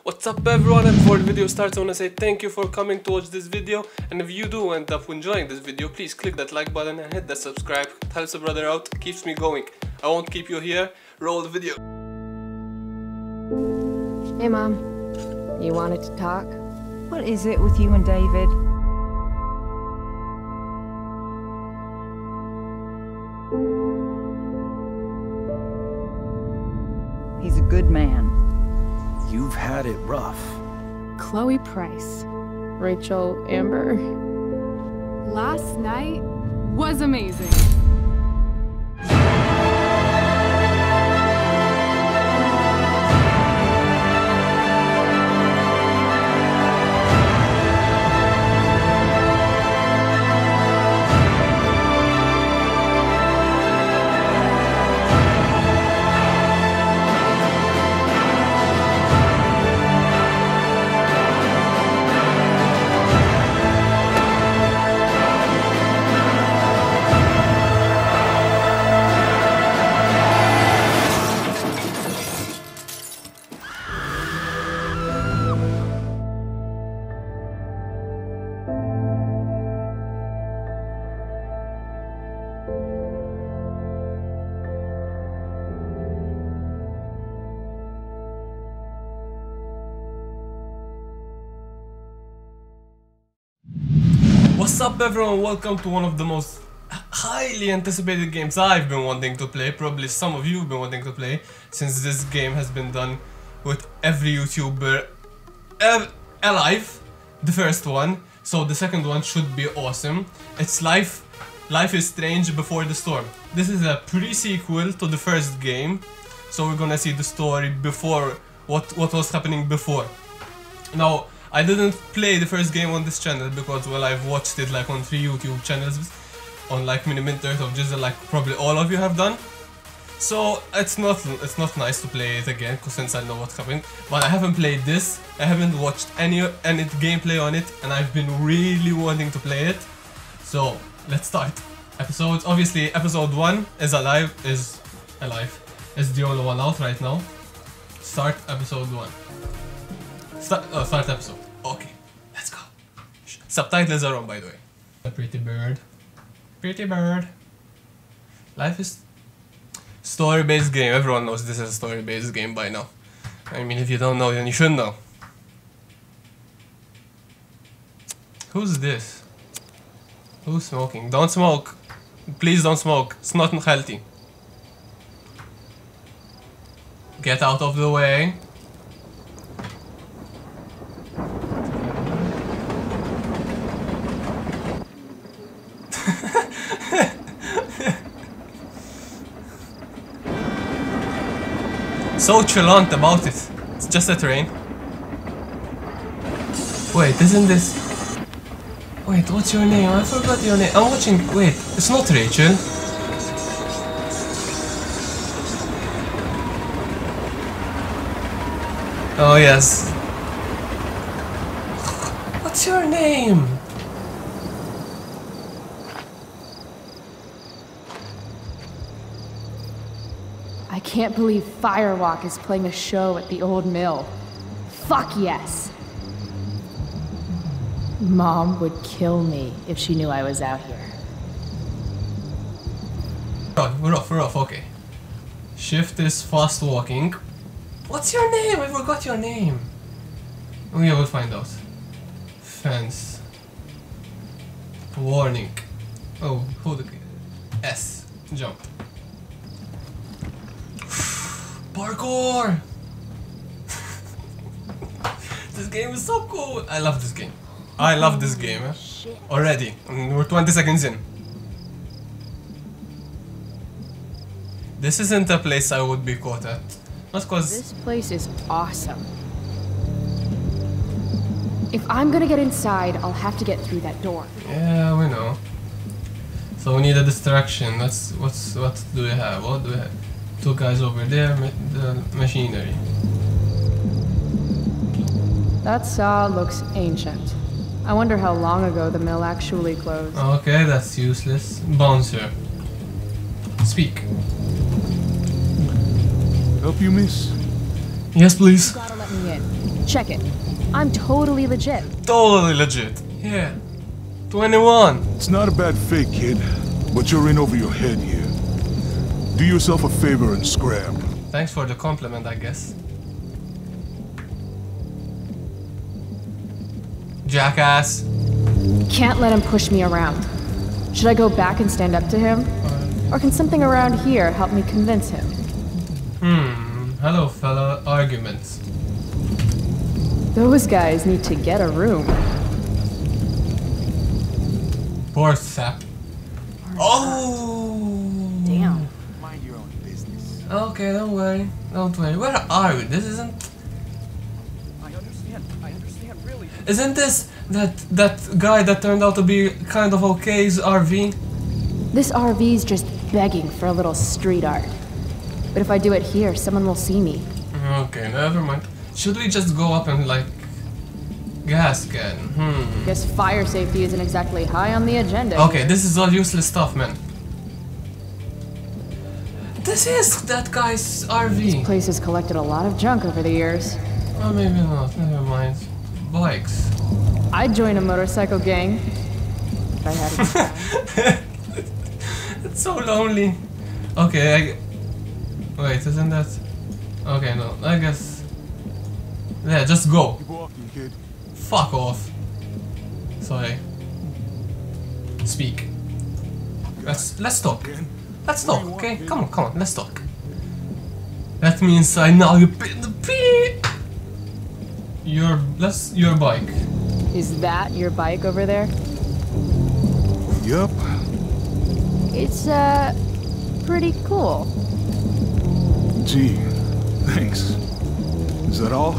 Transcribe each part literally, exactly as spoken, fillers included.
What's up everyone, and before the video starts I want to say thank you for coming to watch this video, and if you do end up enjoying this video, please click that like button and hit that subscribe. It helps a brother out, keeps me going. I won't keep you here, roll the video. Hey Mom, you wanted to talk? What is it with you and David? He's a good man. You've had it rough. Chloe Price. Rachel Amber. Last night was amazing. What's up everyone, welcome to one of the most highly anticipated games I've been wanting to play. Probably some of you have been wanting to play, since this game has been done with every YouTuber alive. The first one, so the second one should be awesome. It's Life Life is Strange Before the Storm. This is a pre-sequel to the first game, so we're gonna see the story before what, what was happening before. Now, I didn't play the first game on this channel because, well, I've watched it like on three YouTube channels, on like Miniminter of just like probably all of you have done. So it's not it's not nice to play it again, cause since I know what's happening. But I haven't played this, I haven't watched any any gameplay on it, and I've been really wanting to play it. So let's start. Episodes, obviously episode one is alive, is alive, is the only one out right now. Start episode one. Start, oh, start episode. Okay, let's go. Subtitles are on, by the way. A pretty bird. Pretty bird. Life is story-based game. Everyone knows this is a story-based game by now. I mean, if you don't know, then you should know. Who's this? Who's smoking? Don't smoke. Please don't smoke. It's not healthy. Get out of the way. So chillant about it. It's just a train. Wait, isn't this... Wait, what's your name? I forgot your name. I'm watching... Wait, it's not Rachel. Oh yes. What's your name? I can't believe Firewalk is playing a show at the old mill. Fuck yes! Mom would kill me if she knew I was out here. Oh, we're off, we're off, okay. Shift is fast walking. What's your name? I forgot your name. Oh yeah, we'll find out. Fence. Warning. Oh, hold the... S. Jump. Parkour! This game is so cool! I love this game. I love this game, eh? Already. We're twenty seconds in. This isn't a place I would be caught at. Not cause... This place is awesome. If I'm gonna get inside, I'll have to get through that door. Yeah, we know. So we need a distraction. What's... what's... what do we have? What do we have? Two guys over there, ma the machinery. That saw looks ancient. I wonder how long ago the mill actually closed. Okay, that's useless. Bouncer. Speak. Help you, miss? Yes, please. You gotta let me in. Check it. I'm totally legit. Totally legit. Yeah. twenty-one. It's not a bad fake, kid, but you're in over your head here. Do yourself a favor and scram. Thanks for the compliment, I guess. Jackass. Can't let him push me around. Should I go back and stand up to him? Or can something around here help me convince him? Hmm. Hello, fella. Arguments. Those guys need to get a room. Poor sap. Oh! Damn. Mind your own business. Okay, don't worry. Don't worry. Where are we? This isn't... I understand. I understand, really. Isn't this that that guy that turned out to be kind of okay's R V? This R V's just begging for a little street art. But if I do it here, someone will see me. Okay, never mind. Should we just go up and like... gas can? Hmm. Guess fire safety isn't exactly high on the agenda. Okay, here. this is all useless stuff, man. This is that guy's R V. This place has collected a lot of junk over the years. Oh, maybe not. Never mind. Bikes. I'd join a motorcycle gang. If I had it. It's so lonely. Okay, I... Wait, isn't that... Okay, no, I guess... Yeah, just go. Keep walking, kid. Fuck off. Sorry. Speak. Let's let's talk. Let's talk, okay? Come on, come on, let's talk. Let me inside now, you pin the pee. Your let's your bike. Is that your bike over there? Yup. It's, uh, pretty cool. Gee, thanks. Is that all?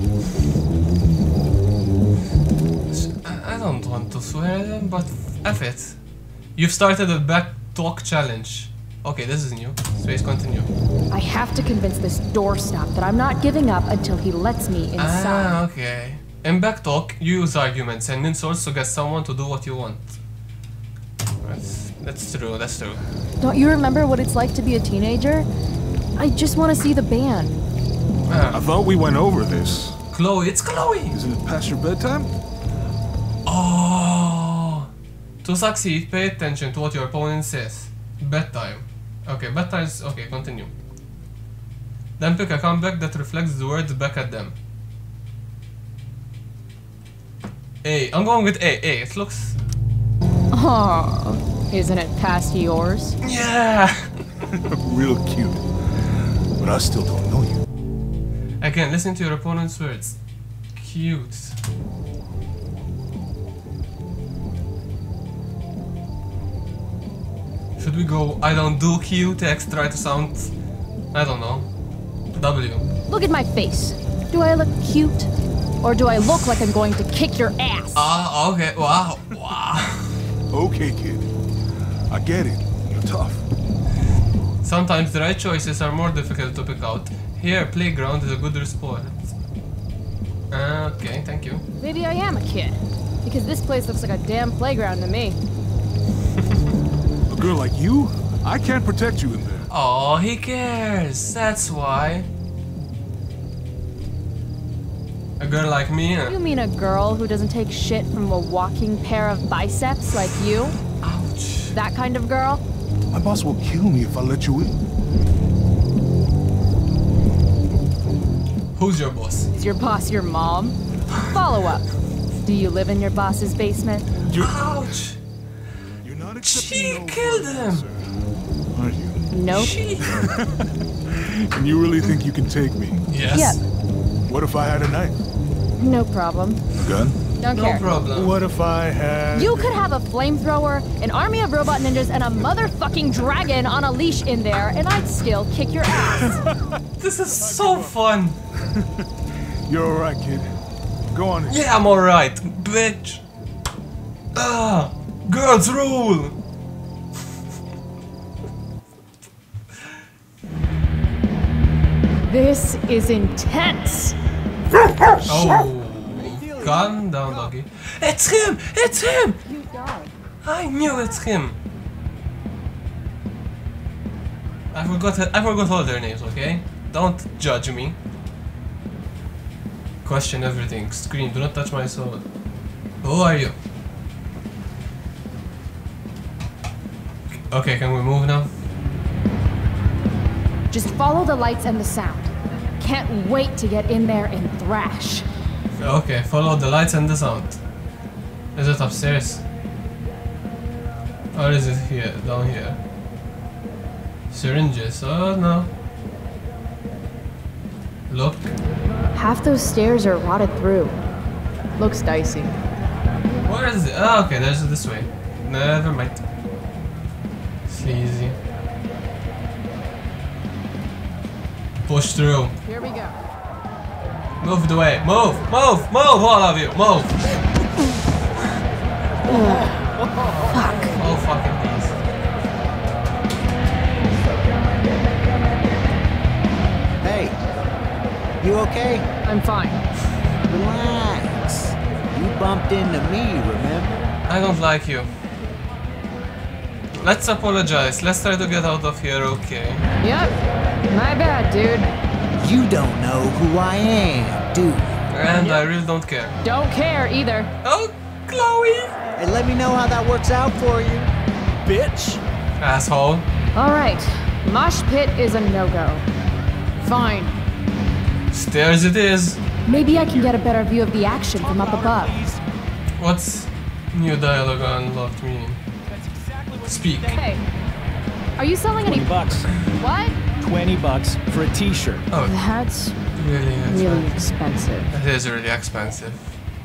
I, I don't want to swear at them, but F it. You've started a back talk challenge. Okay, this is new. Space continue. I have to convince this doorstop that I'm not giving up until he lets me inside. Ah, okay. In back talk, you use arguments and insults to get someone to do what you want. That's, that's true, that's true. Don't you remember what it's like to be a teenager? I just want to see the band. I thought we went over this. Chloe, it's Chloe! Isn't it past your bedtime? Oh! To succeed, pay attention to what your opponent says. Bedtime. Okay, bedtime's... Okay, continue. Then pick a comeback that reflects the words back at them. A. I'm going with A. A. It looks... Oh, isn't it past yours? Yeah! Real cute. But I still don't know you. Again, listen to your opponent's words. Cute. Should we go I don't do cute X, try to sound... I don't know. W. Look at my face. Do I look cute? Or do I look like I'm going to kick your ass? Ah, okay. Wow. Wow. Okay, kid. I get it. You're tough. Sometimes the right choices are more difficult to pick out. Here, playground is a good response. Uh, okay, thank you. Maybe I am a kid. Because this place looks like a damn playground to me. A girl like you? I can't protect you in there. Oh, he cares. That's why. A girl like me? You mean a girl who doesn't take shit from a walking pair of biceps like you? Ouch. That kind of girl? My boss will kill me if I let you in. Who's your boss? Is your boss your mom? Follow up. Do you live in your boss's basement? You're, Ouch. you're not accepting She no killed word, him. sir. Aren't you? Nope. She... And you really think you can take me? Yes. Yeah. What if I had a knife? No problem. A gun? Don't No care. problem. What if I had... You could have a flamethrower, an army of robot ninjas, and a motherfucking dragon on a leash in there, and I'd still kick your ass. This is so fun. You're alright, kid. Go on. and- Yeah, I'm alright, bitch. Ah, girls rule. This is intense. Oh, calm down, doggy. It's him! It's him! You dog. I knew it's him. I forgot. I forgot all their names. Okay, don't judge me. question everything. Scream, do not touch my soul. Who are you? Okay, can we move now? Just follow the lights and the sound. Can't wait to get in there and thrash. Okay, follow the lights and the sound. Is it upstairs? Or is it here, down here? Syringes, oh no. Look. Half those stairs are rotted through. Looks dicey. Where is it? Oh, okay, there's this way. Never mind. Sleazy. Push through. Here we go. Move the way. Move! Move! Move! All of you! Move! Fuck. Oh, fucking these. Hey, you okay? I'm fine. Relax. You bumped into me, remember? I don't like you. Let's apologize. Let's try to get out of here, okay? Yep. My bad, dude. You don't know who I am, do you? And I really don't care. Don't care either. Oh, Chloe! Hey, let me know how that works out for you, bitch. Asshole. All right. Mosh pit is a no-go. Fine. Stairs it is. Maybe I can get a better view of the action from up above. What's new dialogue unlocked meaning? Speak. Hey, are you selling any... twenty bucks. What? twenty bucks for a t-shirt. Oh, That's really really expensive. expensive. It is really expensive.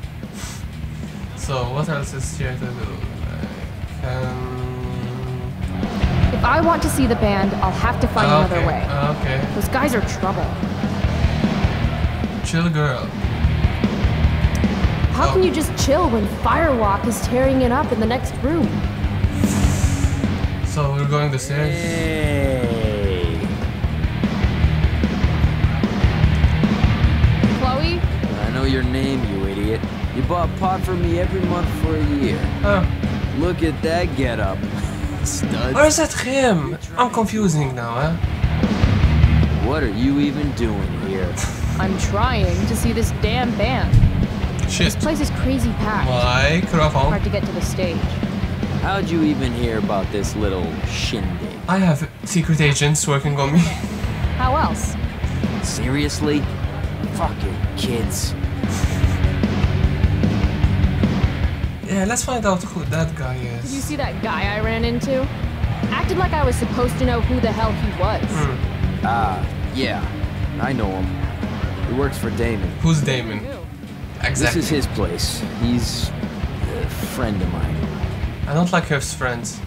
So, what else is here to do? I can... If I want to see the band, I'll have to find okay. another way. Okay. Those guys are trouble. Chill girl. How Oh. can you just chill when Firewalk is tearing it up in the next room? So, we're going the stairs? Hey. Chloe? I know your name, you idiot. You bought pot for me every month for a year. Oh. Look at that getup. Studs. Or is that him? I'm confusing now, huh? What are you even doing here? I'm trying to see this damn band. Shit. This place is crazy packed. Microphone. Hard to get to the stage. How'd you even hear about this little shindig? I have secret agents working on me. How else? Seriously? Fucking kids. Yeah, let's find out who that guy Did you is. see that guy I ran into? Acted like I was supposed to know who the hell he was. Hmm. Ah, yeah. I know him. He works for Damon. Who's Damon? Who? Exactly. This is his place. He's a friend of mine. I don't like his friends.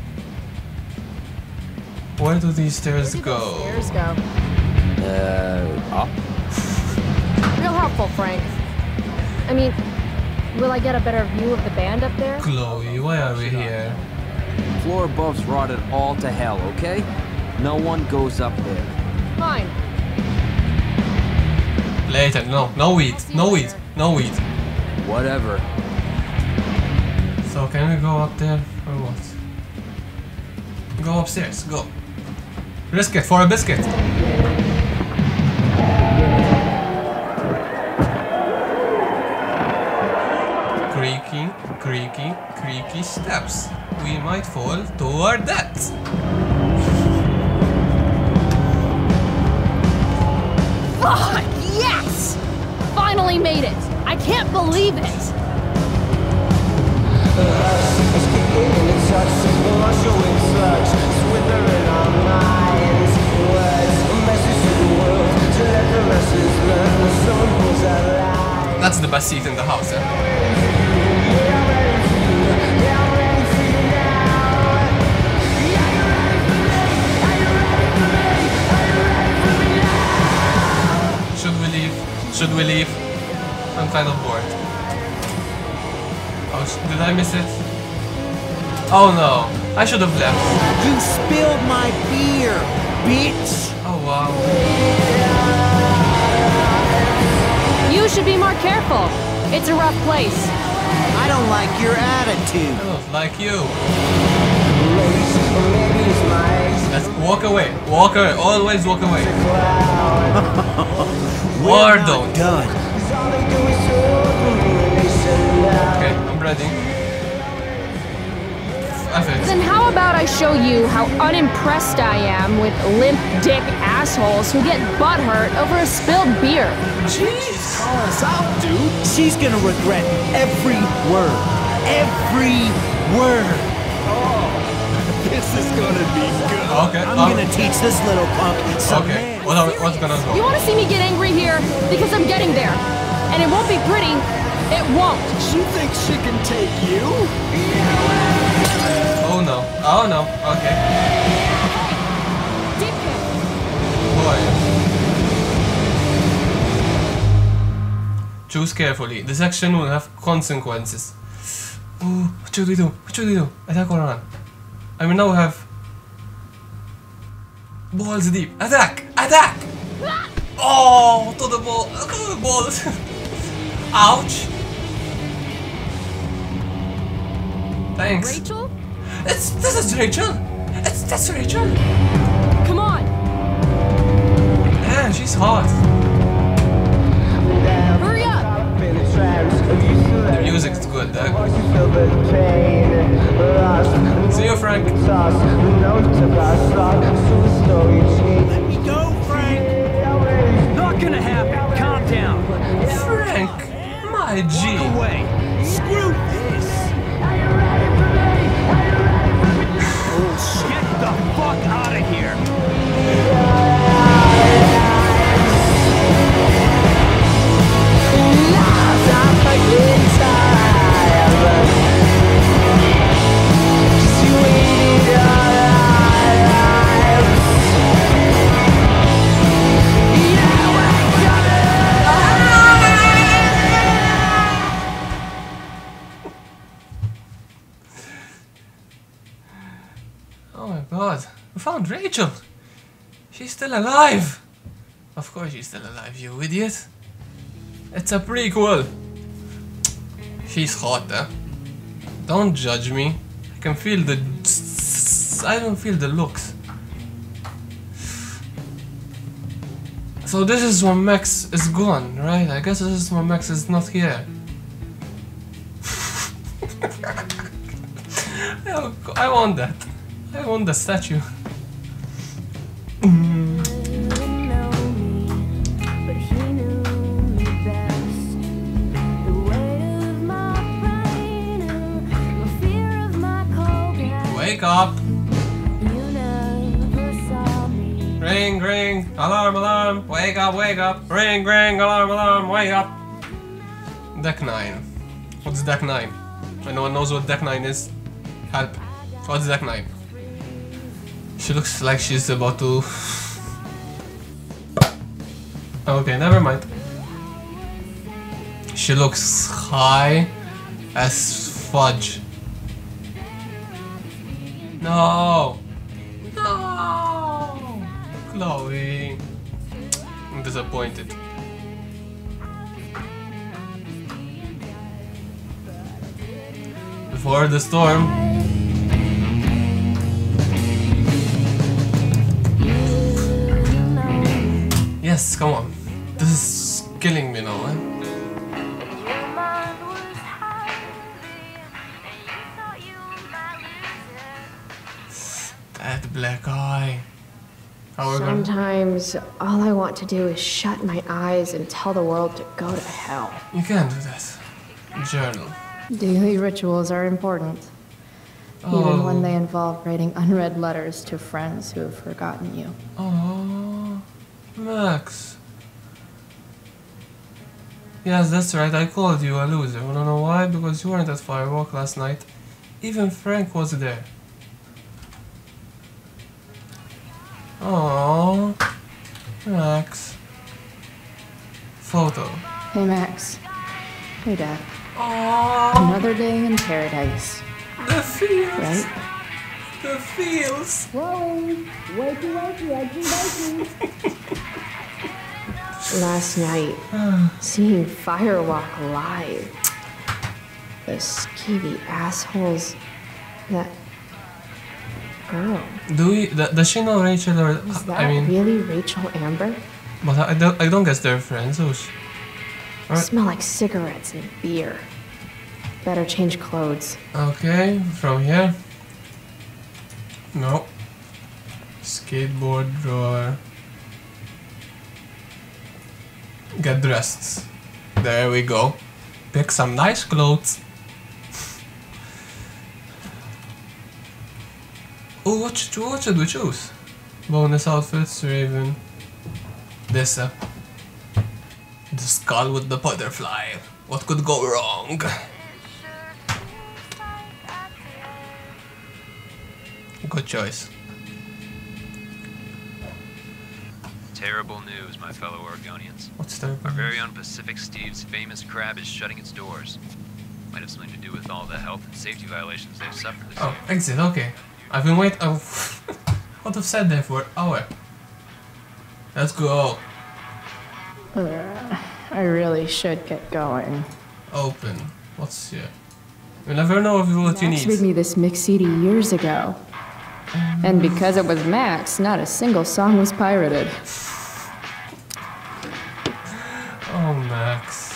Where do these stairs Where do go? those stairs go? Uh, up? Real helpful, Frank. I mean, will I get a better view of the band up there? Chloe, why are we here? Floor above's rotted all to hell, okay? No one goes up there. Fine. Later, no, no weed, no weed, no weed. Whatever. So can we go up there or what? Go upstairs, go. Risk it for a biscuit. Creaky, creaky, creaky steps. We might fall to our death. Fuck, yes! Finally made it! I can't believe it! That's the best seat in the house, eh? Should we leave? Should we leave? I'm kind of bored. Oh, sh- did I miss it? Oh no, I should have left. You spilled my beer, bitch. Oh wow. You should be more careful. It's a rough place. I don't like your attitude. I don't like you. Let's walk away. Walk away. Always walk away. We're Or not don't. done. Okay, I'm ready. F it. Then how about I show you how unimpressed I am with limp dick assholes who get butthurt over a spilled beer? Jeez, call us out, dude. She's gonna regret every word. Every word. Oh, this is gonna be good. Okay. I'm um, gonna teach this little punk some Okay. man. What are, what's gonna go? You want to see me get angry here? Because I'm getting there. And it won't be pretty. It won't. She thinks she can take you? Oh no. Oh no. Okay. Deep kick. Boy. Choose carefully. This action will have consequences. Ooh, what should we do? What should we do? Attack or run? I mean, now we have balls deep. Attack! Attack! Oh, to the ball. To the balls. Ouch. Thanks. Rachel? It's this is Rachel. It's that's Rachel. Come on. Man, she's hot. Hurry up. The music's good, though. See you, Frank. Let me go, Frank. Not gonna happen. Calm down. Frank, my G. Walk away. Screw this. Get the fuck out of here. Oh my god, we found Rachel. She's still alive. Of course she's still alive, you idiot. It's a prequel. She's hot, eh? Don't judge me. I can feel the... I don't feel the looks. So this is when Max is gone, right? I guess this is when Max is not here. I want that. I want the statue. Wake up! Ring, ring, alarm, alarm, wake up, wake up, ring, ring, alarm, alarm, wake up. Deck nine. What's deck nine? When no one knows what deck nine is, help. What's deck nine? She looks like she's about to... Okay, never mind. She looks high as fudge. No! No! Chloe! I'm disappointed. Before the storm. Yes, come on. This is killing me now, eh? That black eye. How are we gonna... Sometimes all I want to do is shut my eyes and tell the world to go to hell. You can't do that. Journal. Daily rituals are important, Oh. even when they involve writing unread letters to friends who have forgotten you. Oh, Max. Yes, that's right. I called you a loser. Wanna know why? Because you weren't at Firewalk last night. Even Frank was there. Oh, Max. Photo. Hey, Max. Hey, Dad. Oh, Another day in paradise, the feels. right? The feels. Wakey, wakey, wakey, wakey. Last night, seeing Firewalk live. The skeevy assholes. That girl. Do we? th- Does she know Rachel or? Is that I mean, really Rachel Amber? but I don't. I don't guess they're friends. Who's? Right. Smell like cigarettes and beer. Better change clothes. Okay, from here. No. Skateboard drawer. Get dressed. There we go. Pick some nice clothes. Oh, what should, what should we choose? Bonus outfits, Raven. This uh, the skull with the butterfly. What could go wrong? Good choice. Terrible news, my fellow Oregonians. What's terrible? Our very own Pacific Steve's famous crab is shutting its doors. Might have something to do with all the health and safety violations they've suffered this Oh, year. exit, okay. I've been waiting. Oh, what have said there for an hour? Let's go. Uh, I really should get going. Open. What's here? You never know if what you Max need. made me this mix C D years ago. And because it was Max, not a single song was pirated. Oh, Max.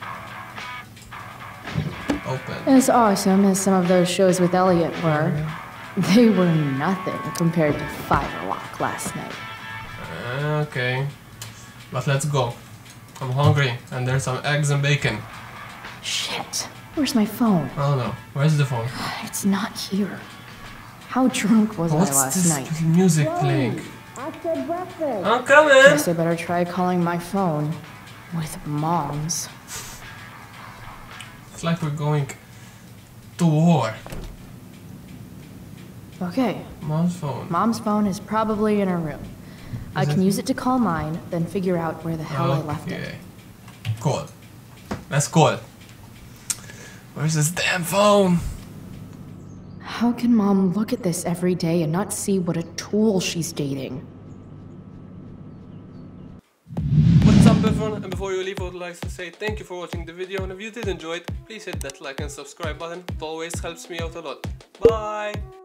Open. As awesome as some of those shows with Elliot were, they were nothing compared to Firelock last night. Uh, okay. But let's go. I'm hungry, and there's some eggs and bacon. Shit. Where's my phone? I don't know. Where's the phone? It's not here. How drunk was What's I last this night? music playing? I said breakfast. I'm coming! Guess I better try calling my phone with Mom's. It's like we're going to war. Okay, Mom's phone. Mom's phone is probably in her room. I can use it to call mine, then figure out where the hell I left it. Okay. Call. Let's call. Where's this damn phone? How can Mom look at this every day and not see what a tool she's dating? What's up everyone, and before you leave I would like to say thank you for watching the video, and if you did enjoy it, please hit that like and subscribe button. It always helps me out a lot. Bye!